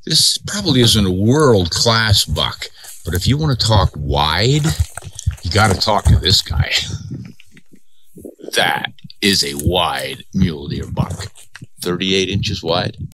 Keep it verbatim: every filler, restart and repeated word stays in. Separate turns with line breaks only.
This probably isn't a world-class buck, but if you want to talk wide, you got to talk to this guy. That is a wide mule deer buck, thirty-eight inches wide.